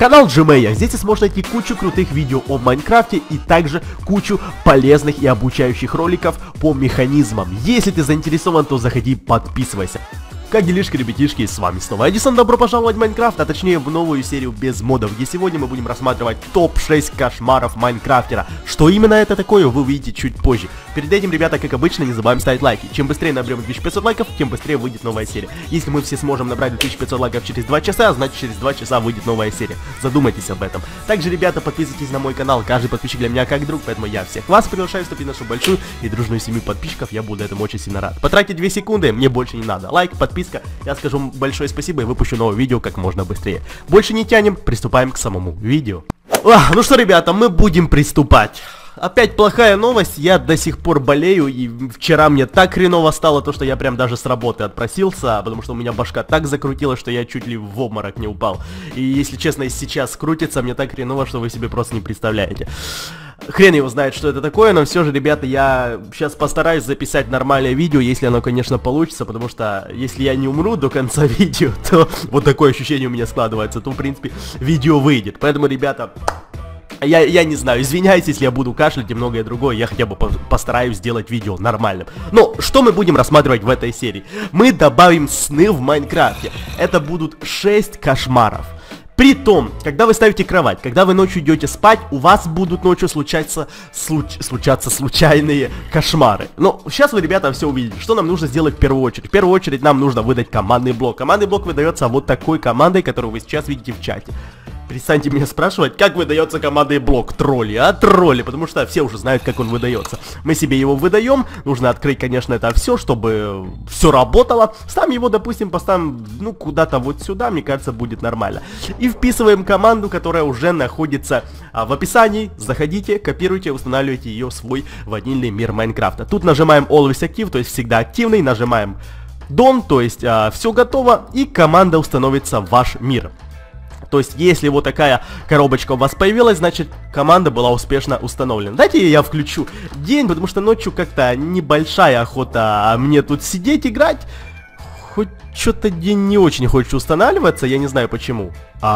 Канал Gmeya. Здесь вы сможете найти кучу крутых видео о Майнкрафте и также кучу полезных и обучающих роликов по механизмам. Если ты заинтересован, то заходи, подписывайся. Как делишки, ребятишки, с вами снова Эдисон, добро пожаловать в Майнкрафт, а точнее в новую серию без модов, где сегодня мы будем рассматривать топ-6 кошмаров Майнкрафтера. Что именно это такое, вы увидите чуть позже. Перед этим, ребята, как обычно, не забываем ставить лайки. Чем быстрее наберем 2500 лайков, тем быстрее выйдет новая серия. Если мы все сможем набрать 2500 лайков через 2 часа, значит через 2 часа выйдет новая серия. Задумайтесь об этом. Также, ребята, подписывайтесь на мой канал, каждый подписчик для меня как друг, поэтому я всех вас приглашаю вступить в нашу большую и дружную семью подписчиков, я буду этому очень сильно рад. Потратить 2 секунды, мне больше не надо. Лайк, подписка, я скажу большое спасибо и выпущу новое видео как можно быстрее. Больше не тянем, приступаем к самому видео. Ну что, ребята, мы будем приступать. Опять плохая новость, я до сих пор болею, и вчера мне так хреново стало, то что я прям даже с работы отпросился, потому что у меня башка так закрутила, что я чуть ли в обморок не упал. И если честно, сейчас крутится, мне так хреново, что вы себе просто не представляете. Хрен его знает, что это такое, но все же, ребята, я сейчас постараюсь записать нормальное видео, если оно, конечно, получится, потому что если я не умру до конца видео, то вот такое ощущение у меня складывается, то, в принципе, видео выйдет. Поэтому, ребята, я не знаю, извиняюсь, если я буду кашлять и многое другое, я хотя бы постараюсь сделать видео нормальным. Но что мы будем рассматривать в этой серии? Мы добавим сны в Майнкрафте. Это будут 6 кошмаров. Притом, когда вы ставите кровать, когда вы ночью идете спать, у вас будут ночью случаться случайные кошмары. Но сейчас вы, ребята, все увидите. Что нам нужно сделать в первую очередь? В первую очередь нам нужно выдать командный блок. Командный блок выдается вот такой командой, которую вы сейчас видите в чате. Перестаньте меня спрашивать, как выдается командный блок. Тролли, тролли, потому что все уже знают, как он выдается. Мы себе его выдаем, нужно открыть, конечно, это все, чтобы все работало. Ставим его, допустим, поставим, ну, куда-то вот сюда, мне кажется, будет нормально. И вписываем команду, которая уже находится в описании. Заходите, копируйте, устанавливайте ее в свой ванильный мир Майнкрафта. Тут нажимаем Always Active, то есть всегда активный, нажимаем Done, то есть все готово, и команда установится в ваш мир. То есть, если вот такая коробочка у вас появилась, значит, команда была успешно установлена. Дайте я включу день, потому что ночью как-то небольшая охота мне тут сидеть, играть. Хоть что-то день не очень хочет устанавливаться, я не знаю почему.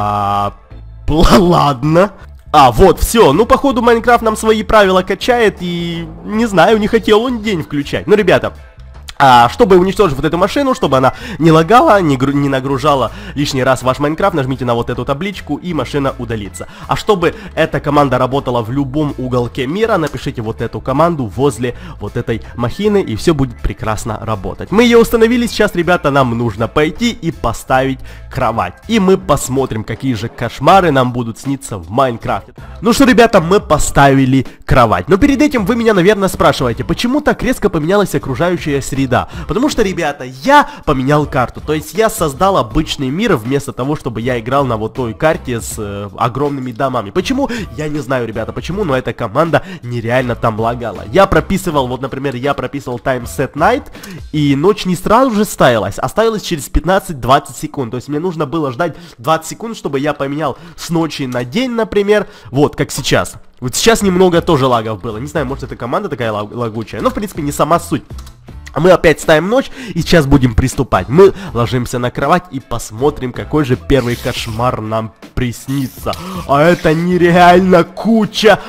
Ладно. Вот, все, ну, походу, Майнкрафт нам свои правила качает, и, не знаю, не хотел он день включать. Ну, ребята... чтобы уничтожить вот эту машину, чтобы она не лагала, не нагружала лишний раз ваш Майнкрафт, нажмите на вот эту табличку, и машина удалится. А чтобы эта команда работала в любом уголке мира, напишите вот эту команду возле вот этой махины, и все будет прекрасно работать. Мы ее установили, сейчас, ребята, нам нужно пойти и поставить кровать. И мы посмотрим, какие же кошмары нам будут сниться в Майнкрафте. Ну что, ребята, мы поставили кровать. Но перед этим вы меня, наверное, спрашиваете, почему так резко поменялась окружающая среда? Потому что, ребята, я поменял карту. То есть я создал обычный мир вместо того, чтобы я играл на вот той карте с огромными домами. Почему? Я не знаю, ребята, почему, но эта команда нереально там лагала. Я прописывал, вот, например, я прописывал time set night, и ночь не сразу же ставилась, а ставилась через 15-20 секунд. То есть мне нужно было ждать 20 секунд, чтобы я поменял с ночи на день, например, вот, как сейчас. Вот сейчас немного тоже лагов было. Не знаю, может, эта команда такая лагучая, но, в принципе, не сама суть. Мы опять ставим ночь, и сейчас будем приступать. Мы ложимся на кровать и посмотрим, какой же первый кошмар нам приснится. А это нереальная куча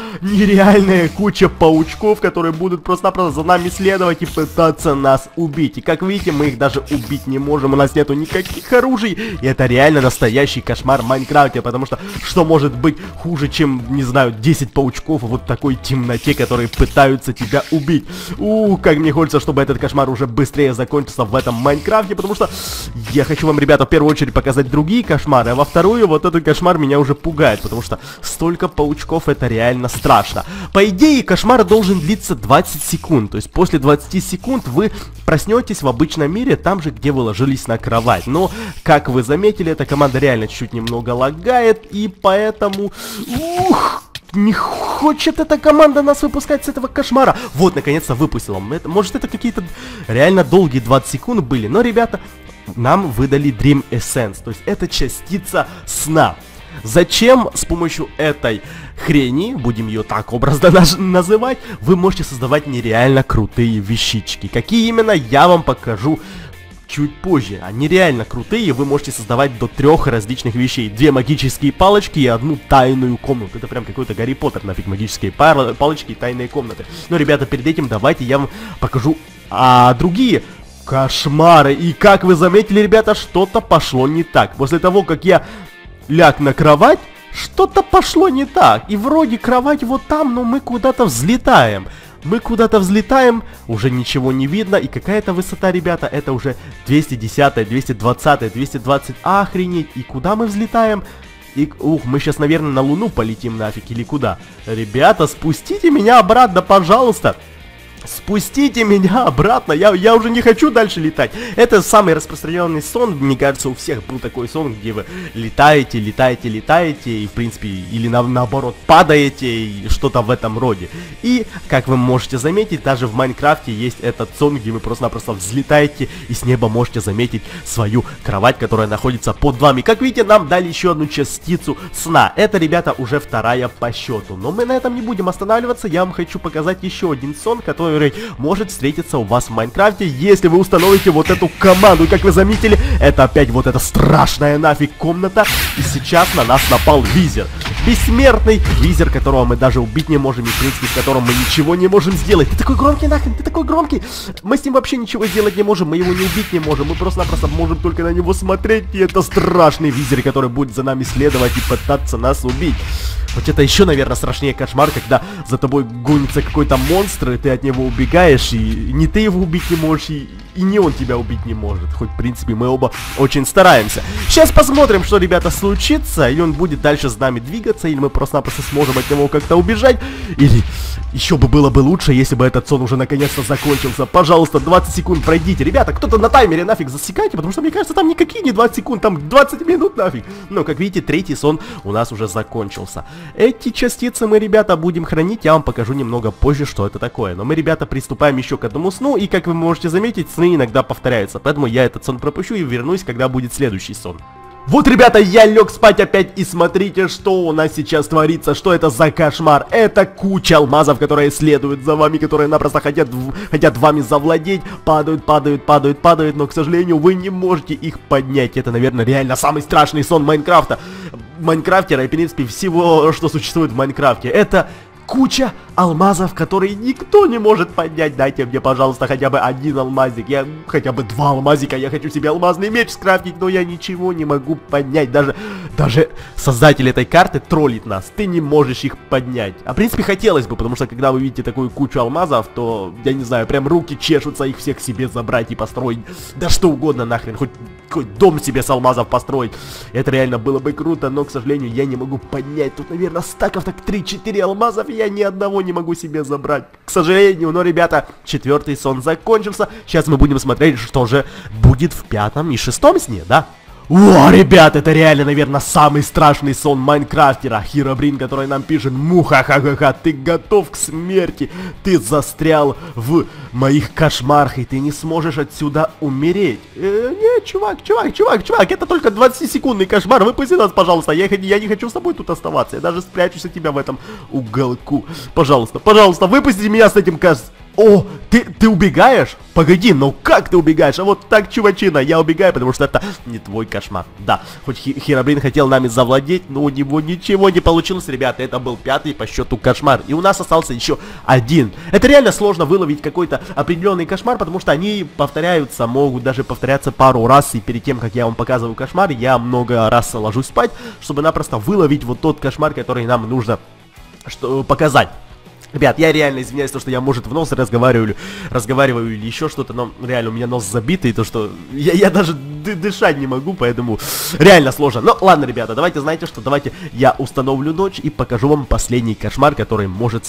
паучков, которые будут просто-напросто за нами следовать и пытаться нас убить. И как видите, мы их даже убить не можем, у нас нету никаких оружий. И это реально настоящий кошмар в Майнкрафте, потому что может быть хуже, чем, не знаю, 10 паучков в вот такой темноте, которые пытаются тебя убить. Как мне хочется, чтобы этот кошмар уже быстрее закончился в этом Майнкрафте, потому что я хочу вам, ребята, в первую очередь показать другие кошмары, а во вторую вот этот кошмар меня уже пугает, потому что столько паучков, это реально страшно. По идее, кошмар должен длиться 20 секунд, то есть после 20 секунд вы проснетесь в обычном мире, там же, где вы ложились на кровать. Но, как вы заметили, эта команда реально чуть немного лагает, и поэтому... Не хочет эта команда нас выпускать с этого кошмара. Вот, наконец-то выпустила. Может, это какие-то реально долгие 20 секунд были. Но, ребята, нам выдали Dream Essence. То есть, это частица сна. Зачем с помощью этой хрени, будем ее так образно называть, вы можете создавать нереально крутые вещички. Какие именно, я вам покажу чуть позже. Они реально крутые, вы можете создавать до 3 различных вещей. 2 магические палочки и 1 тайную комнату. Это прям какой-то Гарри Поттер, нафиг, магические палочки и тайные комнаты. Но, ребята, перед этим давайте я вам покажу другие кошмары. И как вы заметили, ребята, что-то пошло не так. После того, как я ляг на кровать, что-то пошло не так. И вроде кровать вот там, но мы куда-то взлетаем. Мы куда-то взлетаем, уже ничего не видно. И какая-то высота, ребята, это уже 210, 220, 220. Охренеть. И куда мы взлетаем? И, мы сейчас, наверное, на Луну полетим нафиг или куда? Ребята, спустите меня обратно, пожалуйста. Спустите меня обратно, я уже не хочу дальше летать. Это самый распространенный сон, мне кажется, у всех был такой сон, где вы летаете, и, в принципе, или наоборот, падаете, и что-то в этом роде. И, как вы можете заметить, даже в Майнкрафте есть этот сон, где вы просто-напросто взлетаете, и с неба можете заметить свою кровать, которая находится под вами. Как видите, нам дали еще одну частицу сна. Это, ребята, уже 2-я по счету. Но мы на этом не будем останавливаться, я вам хочу показать еще один сон, который может встретиться у вас в Майнкрафте, если вы установите вот эту команду. И как вы заметили, это опять вот эта страшная нафиг комната. И сейчас на нас напал визер. Бессмертный визер, которого мы даже убить не можем, и в принципе с которым мы ничего не можем сделать. Ты такой громкий нахрен, ты такой громкий. Мы с ним вообще ничего сделать не можем, мы его не убить не можем. Мы просто-напросто можем только на него смотреть. И это страшный визер, который будет за нами следовать и пытаться нас убить. Вот это еще, наверное, страшнее кошмар, когда за тобой гонится какой-то монстр, и ты от него убегаешь, и не ты его убить не можешь, и не он тебя убить не может. Хоть, в принципе, мы оба очень стараемся. Сейчас посмотрим, что, ребята, случится. Или он будет дальше с нами двигаться, или мы просто-напросто сможем от него как-то убежать. Или еще бы было бы лучше, если бы этот сон уже наконец-то закончился. Пожалуйста, 20 секунд пройдите. Ребята, кто-то на таймере нафиг засекайте, потому что, мне кажется, там никакие не 20 секунд, там 20 минут нафиг. Но, как видите, 3-й сон у нас уже закончился. Эти частицы мы, ребята, будем хранить. Я вам покажу немного позже, что это такое. Но мы, ребята, приступаем еще к одному сну. И, как вы можете заметить, сны иногда повторяются. Поэтому я этот сон пропущу и вернусь, когда будет следующий сон. Вот, ребята, я лег спать опять, и смотрите, что у нас сейчас творится, что это за кошмар. Это куча алмазов, которые следуют за вами, которые напросто хотят вами завладеть, падают, но, к сожалению, вы не можете их поднять. Это, наверное, реально самый страшный сон Майнкрафта. Майнкрафтера и, в принципе, всего, что существует в Майнкрафте. Это куча алмазов, которые никто не может поднять. Дайте мне, пожалуйста, хотя бы 1 алмазик. Хотя бы 2 алмазика. Я хочу себе алмазный меч скрафтить, но я ничего не могу поднять. Даже создатель этой карты троллит нас. Ты не можешь их поднять. А в принципе хотелось бы, потому что когда вы видите такую кучу алмазов, то, я не знаю, прям руки чешутся их всех себе забрать и построить. Да что угодно нахрен. Хоть дом себе с алмазов построить. Это реально было бы круто, но, к сожалению, я не могу поднять. Тут, наверное, стаков так 3-4 алмазов, и я ни одного не могу себе забрать. К сожалению, но, ребята, 4-й сон закончился. Сейчас мы будем смотреть, что же будет в 5-м и 6-м сне, да? О, ребят, это реально, наверное, самый страшный сон Майнкрафтера. Херобрин, который нам пишет: муха-ха-ха-ха, ты готов к смерти. Ты застрял в моих кошмарах, и ты не сможешь отсюда умереть. Нет, чувак, это только 20-секундный кошмар. Выпусти нас, пожалуйста. Я не хочу с тобой тут оставаться. Я даже спрячусь от тебя в этом уголку. Пожалуйста, выпустите меня с этим О, ты убегаешь? Погоди, ну как ты убегаешь? А вот так, чувачина, я убегаю, потому что это не твой кошмар. Да, хоть Херобрин хотел нами завладеть, но у него ничего не получилось, ребята. Это был 5-й по счету кошмар. И у нас остался еще 1. Это реально сложно выловить какой-то определенный кошмар, потому что они повторяются, могут даже повторяться пару раз. И перед тем, как я вам показываю кошмар, я много раз ложусь спать, чтобы напросто выловить вот тот кошмар, который нам нужно показать. Ребят, я реально извиняюсь, то, что я, может, в нос разговариваю или еще что-то, но реально у меня нос забитый, то, что я даже дышать не могу, поэтому реально сложно. Но ладно, ребята, давайте, знаете что, давайте я установлю ночь и покажу вам последний кошмар, который может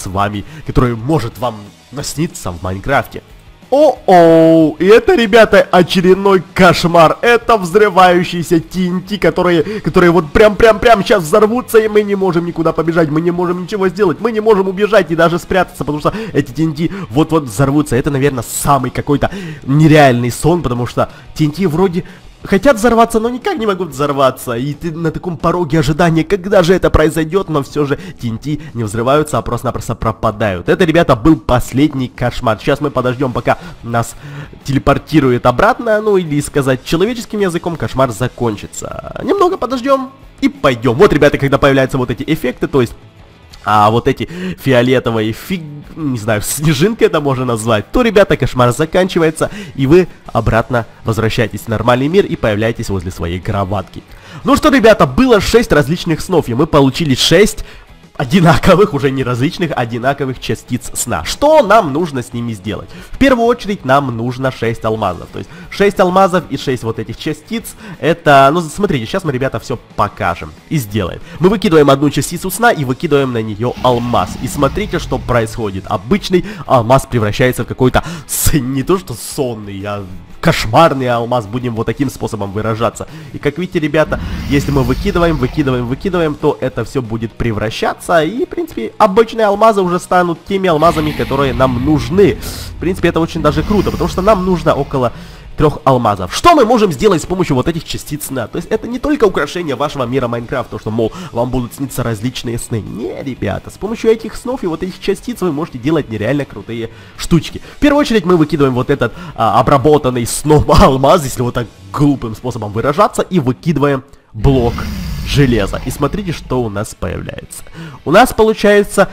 вам насниться в Майнкрафте. О-оу, и это, ребята, очередной кошмар. Это взрывающиеся TNT, которые вот прям сейчас взорвутся, и мы не можем никуда побежать, мы не можем ничего сделать, мы не можем убежать и даже спрятаться, потому что эти TNT вот-вот взорвутся. Это, наверное, самый какой-то нереальный сон, потому что TNT вроде хотят взорваться, но никак не могут взорваться. И ты на таком пороге ожидания, когда же это произойдет, но все же TNT не взрываются, а просто-напросто пропадают. Это, ребята, был последний кошмар. Сейчас мы подождем, пока нас телепортирует обратно, ну или сказать человеческим языком, кошмар закончится. Немного подождем и пойдем. Вот, ребята, когда появляются вот эти эффекты, то есть... вот эти фиолетовые не знаю, снежинки это можно назвать, то, ребята, кошмар заканчивается, и вы обратно возвращаетесь в нормальный мир и появляетесь возле своей кроватки. Ну что, ребята, было 6 различных снов, и мы получили 6 одинаковых, уже не различных, одинаковых частиц сна. Что нам нужно с ними сделать? В первую очередь нам нужно 6 алмазов. То есть 6 алмазов и 6 вот этих частиц. Это, ну смотрите, сейчас мы, ребята, все покажем и сделаем. Мы выкидываем одну частицу сна и выкидываем на нее алмаз. И смотрите, что происходит. Обычный алмаз превращается в какой-то, не то что сонный, а кошмарный алмаз, будем вот таким способом выражаться. И как видите, ребята, если мы выкидываем, то это все будет превращаться. И, в принципе, обычные алмазы уже станут теми алмазами, которые нам нужны. В принципе, это очень даже круто, потому что нам нужно около 3 алмазов. Что мы можем сделать с помощью вот этих частиц сна? То есть это не только украшение вашего мира Майнкрафт, то что, мол, вам будут сниться различные сны. Не, ребята, с помощью этих снов и вот этих частиц вы можете делать нереально крутые штучки. В первую очередь мы выкидываем вот этот обработанный сном алмаз, если вот так глупым способом выражаться, и выкидываем блок железа. И смотрите, что у нас появляется. У нас получается...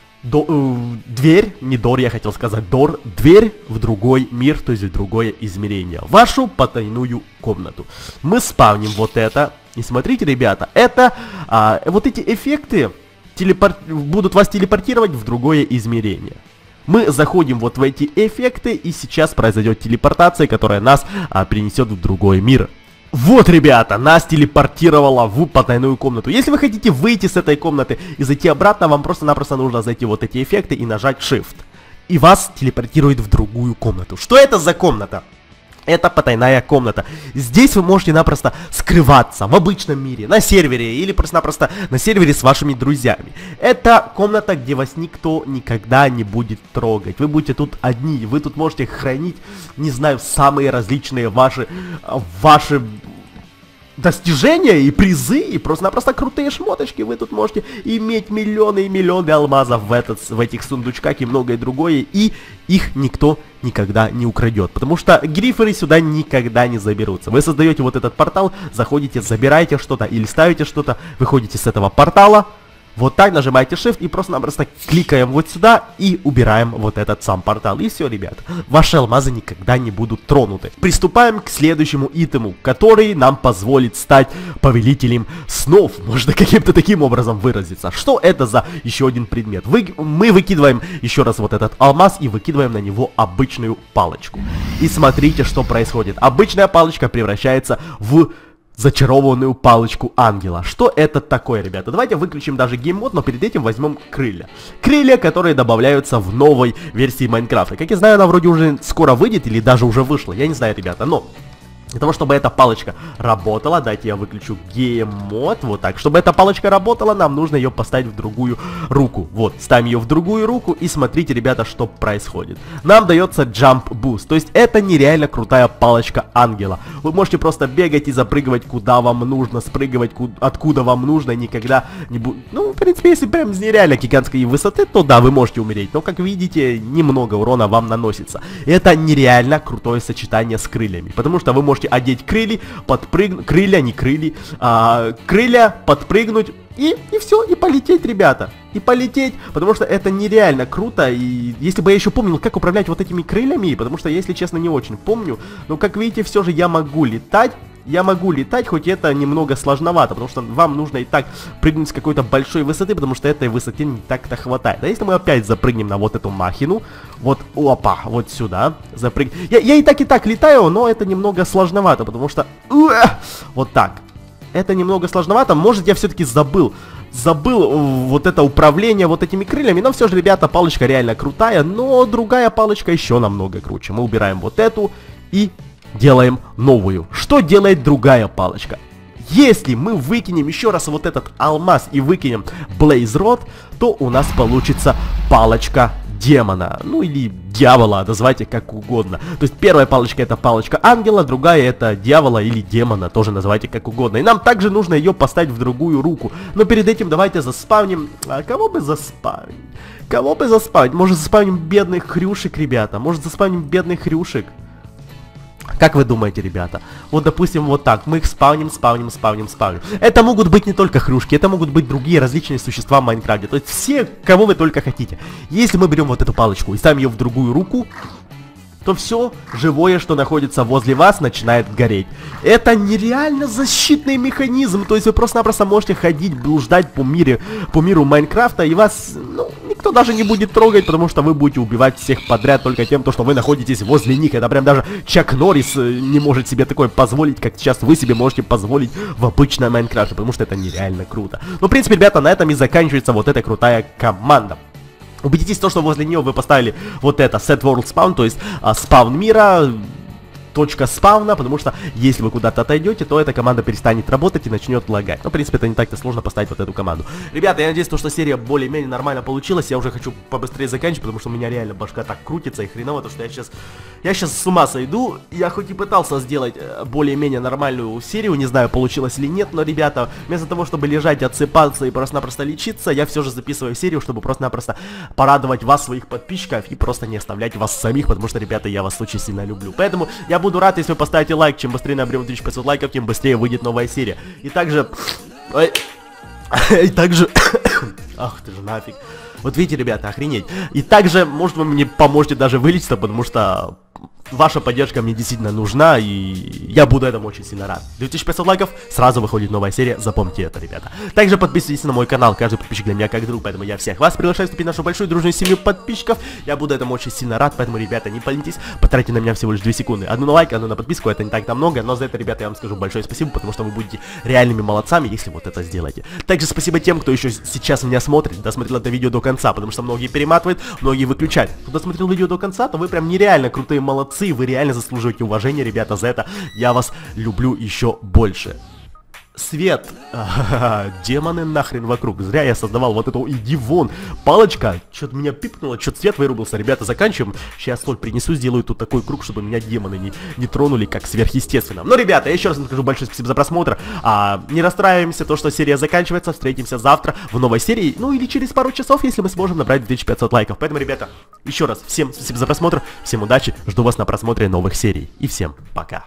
дверь, не дор, я хотел сказать дор, дверь в другой мир, то есть в другое измерение, вашу потайную комнату. Мы спавним вот это, и смотрите, ребята, это, вот эти эффекты будут вас телепортировать в другое измерение. Мы заходим вот в эти эффекты, и сейчас произойдет телепортация, которая нас перенесет в другой мир. Вот, ребята, нас телепортировало в потайную комнату. Если вы хотите выйти с этой комнаты и зайти обратно, вам просто-напросто нужно зайти вот эти эффекты и нажать Shift. И вас телепортирует в другую комнату. Что это за комната? Это потайная комната. Здесь вы можете напросто скрываться в обычном мире, на сервере или просто-напросто на сервере с вашими друзьями. Это комната, где вас никто никогда не будет трогать. Вы будете тут одни, вы тут можете хранить, не знаю, самые различные ваши достижения и призы, и просто-напросто крутые шмоточки. Вы тут можете иметь миллионы и миллионы алмазов в этих сундучках и многое другое, и их никто никогда не украдет, потому что гриферы сюда никогда не заберутся. Вы создаете вот этот портал, заходите, забираете что-то или ставите что-то, выходите с этого портала, вот так нажимаете Shift и просто-напросто кликаем вот сюда и убираем вот этот сам портал. И все, ребят, ваши алмазы никогда не будут тронуты. Приступаем к следующему итему, который нам позволит стать повелителем снов. Можно каким-то таким образом выразиться. Что это за еще один предмет? Мы выкидываем еще раз вот этот алмаз и выкидываем на него обычную палочку. И смотрите, что происходит. Обычная палочка превращается в зачарованную палочку ангела. Что это такое, ребята? Давайте выключим даже гейммод, но перед этим возьмем крылья. Крылья, которые добавляются в новой версии Майнкрафта. Как я знаю, она вроде уже скоро выйдет или даже уже вышла. Я не знаю, ребята, но... Для того, чтобы эта палочка работала, дайте я выключу гейммод, вот так. Чтобы эта палочка работала, нам нужно ее поставить в другую руку. Вот, ставим ее в другую руку и смотрите, ребята, что происходит. Нам дается Jump Boost, то есть это нереально крутая палочка ангела. Вы можете просто бегать и запрыгивать куда вам нужно, спрыгивать откуда вам нужно, никогда не будет... Ну, в принципе, если прям с нереально гигантской высоты, то да, вы можете умереть. Но, как видите, немного урона вам наносится. Это нереально крутое сочетание с крыльями, потому что вы можете одеть крылья, крылья, подпрыгнуть и все, и полететь, ребята. И полететь, потому что это нереально круто. И если бы я еще помнил, как управлять вот этими крыльями, потому что, если честно, не очень помню. Но, как видите, все же я могу летать. Я могу летать, хоть это немного сложновато, потому что вам нужно и так прыгнуть с какой-то большой высоты, потому что этой высоты не так-то хватает. А если мы опять запрыгнем на вот эту махину, вот, опа, вот сюда, запрыгнем. Я и так летаю, но это немного сложновато, потому что, вот так. Это немного сложновато, может, я все-таки забыл вот это управление вот этими крыльями, но все же, ребята, палочка реально крутая, но другая палочка еще намного круче. Мы убираем вот эту и... делаем новую. Что делает другая палочка? Если мы выкинем еще раз вот этот алмаз и выкинем Blaze Rod, то у нас получится палочка демона, ну или дьявола, называйте как угодно. То есть первая палочка это палочка ангела, другая это дьявола или демона, тоже называйте как угодно. И нам также нужно ее поставить в другую руку. Но перед этим давайте заспавним. А кого бы заспавнить? Кого бы заспавнить? Может заспавним бедных хрюшек, ребята? Может заспавним бедных хрюшек? Как вы думаете, ребята? Вот, допустим, вот так. Мы их спавним. Это могут быть не только хрюшки, это могут быть другие различные существа в Майнкрафте. То есть все, кого вы только хотите. Если мы берем вот эту палочку и ставим ее в другую руку, то все живое, что находится возле вас, начинает гореть. Это нереально защитный механизм. То есть вы просто-напросто можете ходить, блуждать по миру Майнкрафта, и вас, ну, никто даже не будет трогать, потому что вы будете убивать всех подряд только тем, что вы находитесь возле них. Это прям даже Чак Норрис не может себе такое позволить, как сейчас вы себе можете позволить в обычном Майнкрафте, потому что это нереально круто. Ну, в принципе, ребята, на этом и заканчивается вот эта крутая команда. Убедитесь в том, что возле нее вы поставили вот это Set World Spawn, то есть спаун мира, точка спавна, потому что если вы куда-то отойдете, то эта команда перестанет работать и начнет лагать. Но, в принципе, это не так-то сложно поставить вот эту команду. Ребята, я надеюсь, что серия более-менее нормально получилась. Я уже хочу побыстрее заканчивать, потому что у меня реально башка так крутится и хреново, то что я сейчас с ума сойду. Я хоть и пытался сделать более-менее нормальную серию, не знаю, получилось или нет, но, ребята, вместо того, чтобы лежать, отсыпаться и просто-напросто лечиться, я все же записываю серию, чтобы просто-напросто порадовать вас, своих подписчиков, и просто не оставлять вас самих, потому что, ребята, я вас очень сильно люблю. Поэтому я буду рад, если вы поставите лайк. Чем быстрее наберем 1500 лайков, тем быстрее выйдет новая серия. И также... Ах ты же нафиг. Вот видите, ребята, охренеть. И также, может, вы мне поможете даже вылечиться, потому что ваша поддержка мне действительно нужна, и я буду этому очень сильно рад. 2500 лайков, сразу выходит новая серия, запомните это, ребята. Также подписывайтесь на мой канал, каждый подписчик для меня как друг, поэтому я всех вас приглашаю вступить в нашу большую дружную семью подписчиков. Я буду этому очень сильно рад, поэтому, ребята, не поленитесь, потратьте на меня всего лишь 2 секунды. Одну на лайк, одну на подписку, это не так-то много, но за это, ребята, я вам скажу большое спасибо, потому что вы будете реальными молодцами, если вот это сделаете. Также спасибо тем, кто еще сейчас меня смотрит, досмотрел это видео до конца, потому что многие перематывают, многие выключают. Кто досмотрел видео до конца, то вы прям нереально крутые молодцы, вы реально заслуживаете уважения, ребята, за это я вас люблю еще больше. Свет. Демоны нахрен вокруг. Зря я создавал вот эту иди вон. Палочка. Что-то меня пипнуло, что-то свет вырубился. Ребята, заканчиваем. Сейчас соль принесу, сделаю тут такой круг, чтобы меня демоны не тронули, как сверхъестественно. Но, ребята, я еще раз скажу большое спасибо за просмотр. Не расстраиваемся, то, что серия заканчивается. Встретимся завтра в новой серии. Ну, или через пару часов, если мы сможем набрать 2500 лайков. Поэтому, ребята, еще раз всем спасибо за просмотр. Всем удачи. Жду вас на просмотре новых серий. И всем пока.